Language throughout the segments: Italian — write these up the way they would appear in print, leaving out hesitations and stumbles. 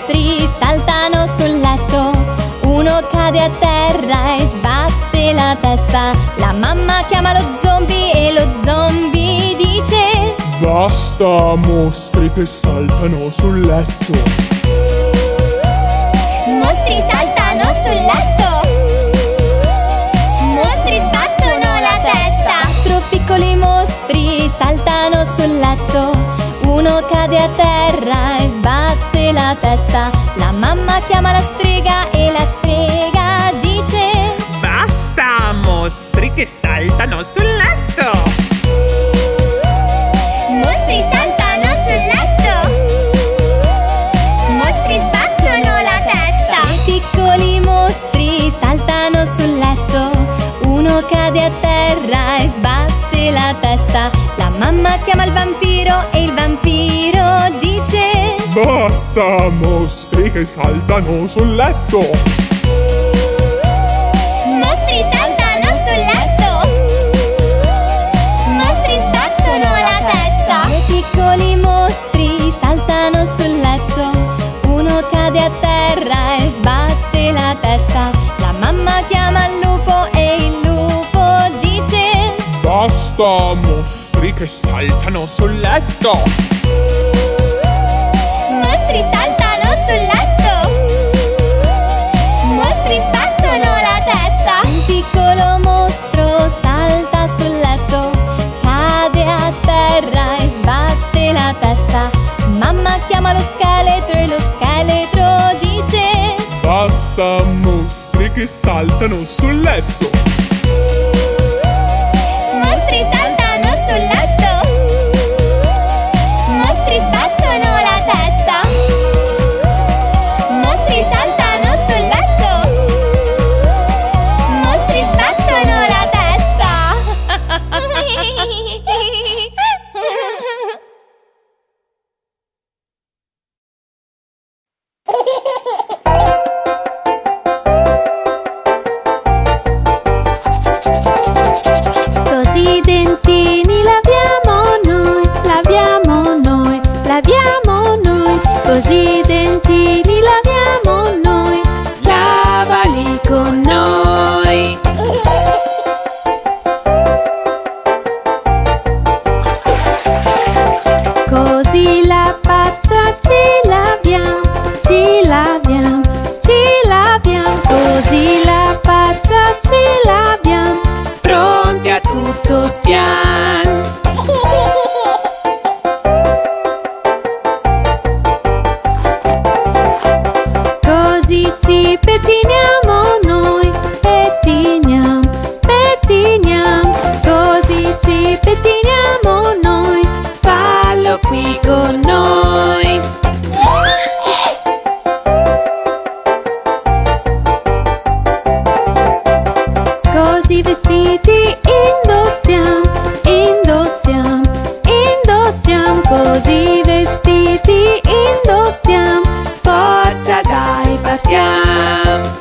mostri saltano sul letto. Uno cade a terra e sbatte la testa. La mamma chiama lo zombie e lo zombie dice: basta mostri che saltano sul letto. Mostri saltano sul letto. Mostri sbattono la testa. 4 piccoli mostri saltano sul letto. Uno cade a terra e sbatte la testa. La mamma chiama la strega e la strega dice: basta mostri che saltano sul letto. Mostri saltano sul letto. Mostri sbattono la testa. 3 piccoli mostri saltano sul letto. Uno cade a terra e sbatte la testa. La mamma chiama il vampiro e il vampiro dice: basta mostri che saltano sul letto. Mostri saltano sul letto. Mostri sbattono la testa. 2 piccoli mostri saltano sul letto. Uno cade a terra e sbatte la testa. La mamma chiama il lupo e il lupo dice: basta mostri che saltano sul letto. Mostri saltano sul letto. Mostri sbattono la testa. Un piccolo mostro salta sul letto. Cade a terra e sbatte la testa. Mamma chiama lo scheletro e lo scheletro dice: basta mostri che saltano sul letto. Mostri saltano sul letto. Mostri sbattono la testa. Mostri saltano sul letto. Mostri sbattono la testa. Così i dentini laviamo noi, laviamo noi, laviamo noi. Così i dentini laviamo noi, lavali con noi. Così la faccia ci laviamo, ci laviamo, ci laviamo. Così la faccia ci laviamo, pronti a tutto siamo. Così ci pettiniamo noi, pettiniamo, pettiniamo. Così ci pettiniamo noi, fallo qui con noi. Così vestiti indossiamo, indossiamo, indossiamo. Così vestiti indossiamo, forza dai partiamo.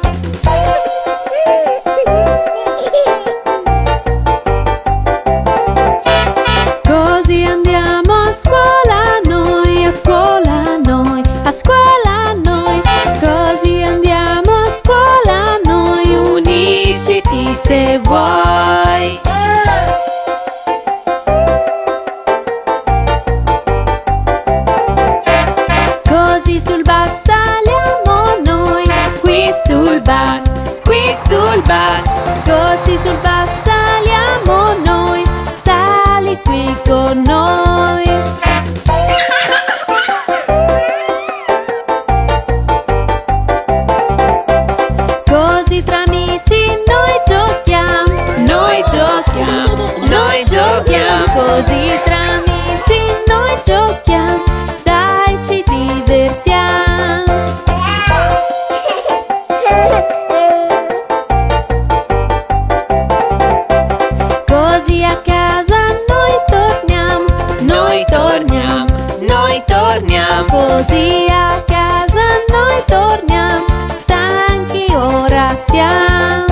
Così andiamo a scuola noi, a scuola noi, a scuola noi. Così andiamo a scuola noi, unisciti se vuoi. Così sul bus saliamo noi, qui sul bus, qui sul bus. Così sul bus saliamo noi, sali qui con noi. Così tra amici noi giochiamo, noi giochiamo, noi giochiamo. Così tra amici noi giochiamo, dai ci divertiamo. Così a casa noi torniamo, noi torniamo, noi torniamo. Così a casa noi torniamo, stanchi ora siamo.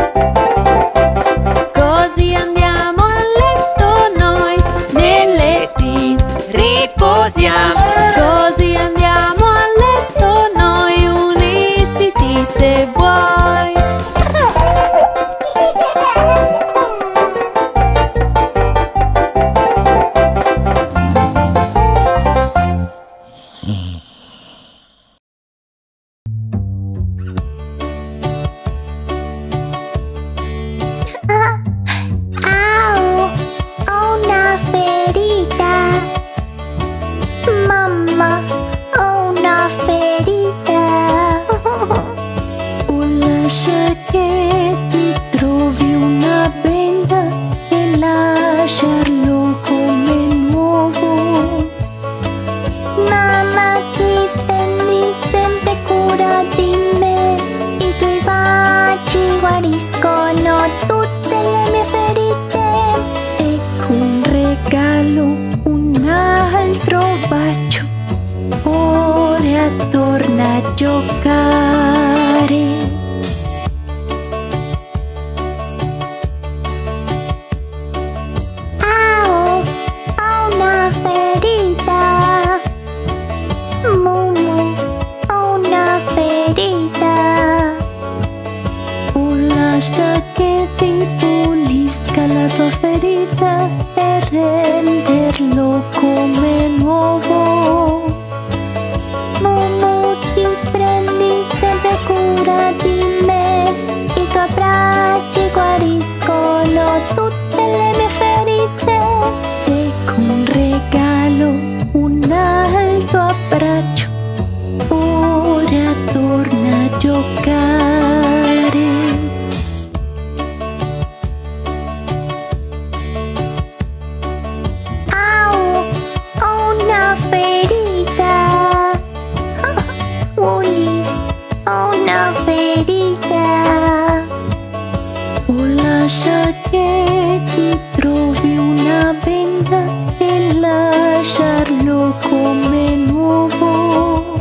Così andiamo a letto noi, nel letto mamma, ho una ferita. O lascia che ti trovi una benda e lasciarlo come nuovo. Mamma, ti prendi sempre cura di me, i tuoi baci guariscono tutte le mie ferite. Ecco un regalo, un altro bacio, ora torna a giocare. Au, ho una ferita. Mumu, ho una ferita. O lascia che ti pulisca la tua ferita e renderlo come nuovo. Mumu, ti prendi sempre cura di me, i tuoi abbracci guariscono tutte le mie ferite. Ecco un regalo, un altro abbraccio, ora torna a giocare. Au, ho una ferita. Uli, ho una ferita. O lascia che ti trovi una benda e lasciarlo come nuovo.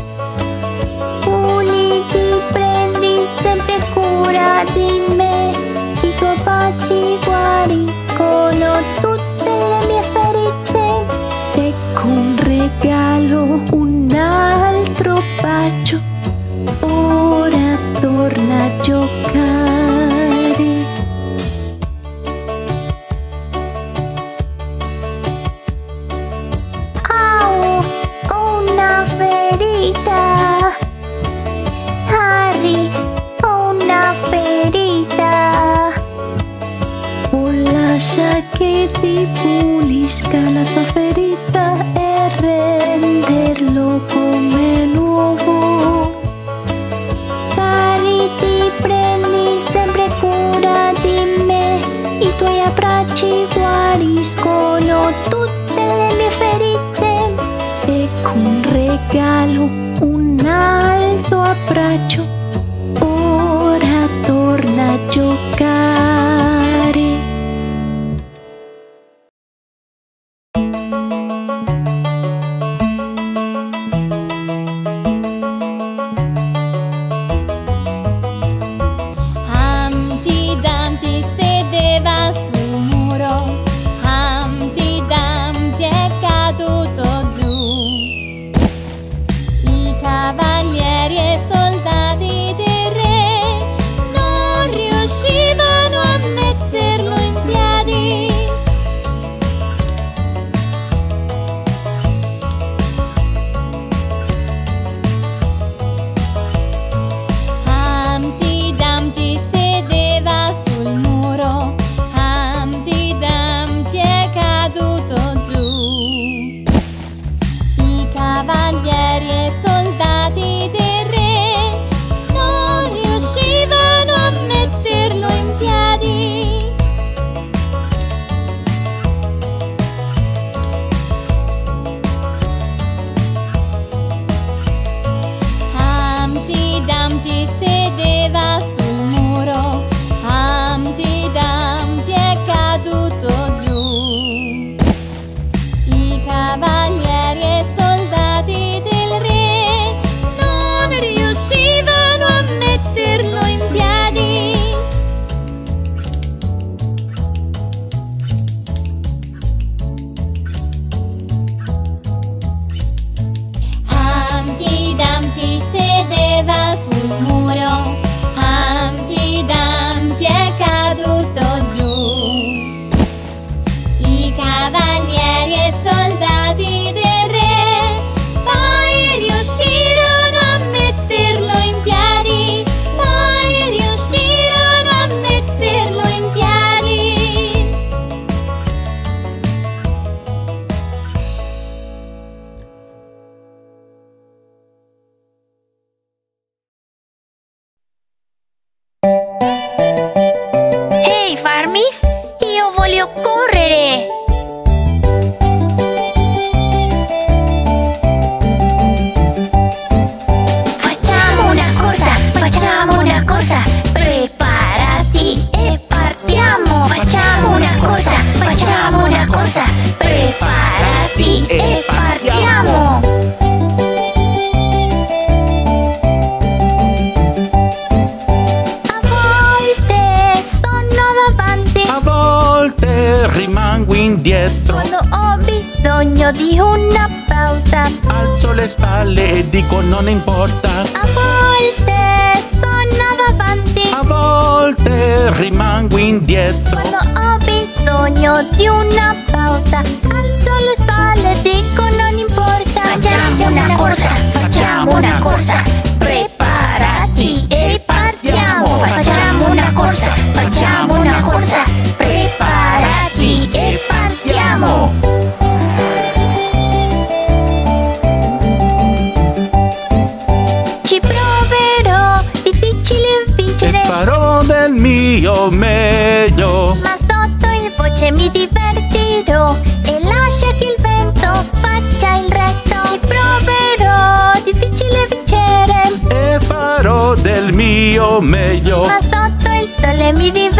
Uli, ti prendi sempre cura di me, i tuoi baci guariscono tutte le mie ferite. Ecco un regalo, un altro bacio, ora torna a giocare. Au, ho una ferita. Harry, ho una ferita. O lascia che ti pulisca la tua ferita e renderlo come nuovo. Harry, ti prendi sempre cura di me, i tuoi abbracci guariscono tutte le mie ferite. Ecco un regalo, un altro abbraccio, ora torna a giocare. Humpty Dumpty sedeva sul muro, Humpty Dumpty è caduto giù. I cavalieri e soldati del re non riuscivano a metterlo in piedi. Humpty Dumpty sedeva sul muro, Humpty Dumpty è caduto giù. I cavalieri e soldati del re non riuscivano a metterlo in piedi. Humpty Dumpty sedeva sul muro, Humpty Dumpty è caduto giù. I cavalieri e soldati del re voglio correre! Facciamo una corsa! Preparati e partiamo! Facciamo una corsa! Preparati e partiamo! Rimango indietro. Quando ho bisogno di una pausa, Alzo le spalle e dico non importa. a volte sono davanti. A volte rimango indietro. Quando ho bisogno di una pausa, alzo le spalle e dico non importa. Facciamo una corsa, preparati e partiamo. Facciamo una corsa, preparati e partiamo. Ci proverò, difficile vincere, Farò del mio meglio. ma sotto il voce mi divertirò e lascia che il vento faccia il retto. Ci proverò, difficile vincere, E farò del mio meglio. ma sotto il sole mi divertirò